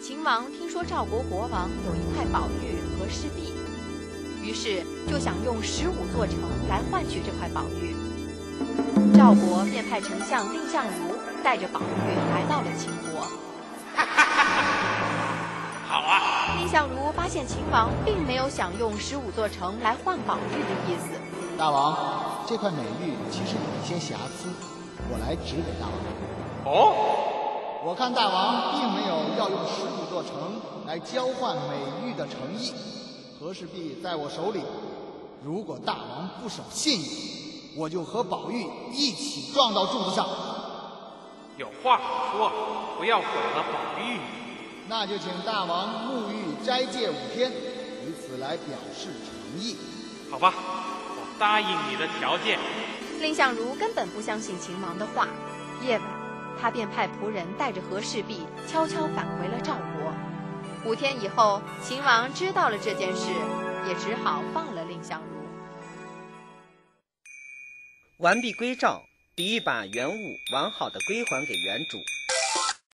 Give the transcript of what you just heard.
秦王听说赵国国王有一块宝玉和氏璧，于是就想用15座城来换取这块宝玉。赵国便派丞相蔺相如带着宝玉来到了秦国。 好啊！ 蔺相如发现秦王并没有想用15座城来换宝玉的意思。 大王，这块美玉其实有一些瑕疵，我来指给大王。 哦。 我看大王并没有要用15座城来交换美玉的诚意，和氏璧在我手里，如果大王不守信用，我就和宝玉一起撞到柱子上。 有话好说，不要毁了宝玉。 那就请大王沐浴斋戒5天，以此来表示诚意。 好吧，我答应你的条件。 蔺相如根本不相信秦王的话，夜晚他便派仆人带着和氏璧悄悄返回了赵国。5天以后，秦王知道了这件事，也只好放了蔺相如。 完璧归赵，比喻把原物完好的归还给原主。